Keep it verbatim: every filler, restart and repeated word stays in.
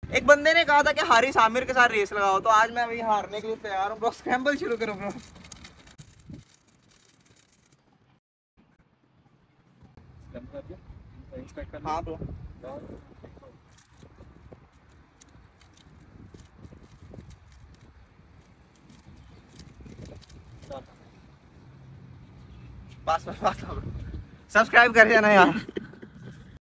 एक बंदे ने कहा था कि हारिस आमिर के साथ रेस लगाओ, तो आज मैं अभी हारने के लिए तैयार हूँ ब्रो। स्क्रैम्बल शुरू करो ब्रो। हाँ ब्रो। बस बस बस सब्सक्राइब कर देना यार।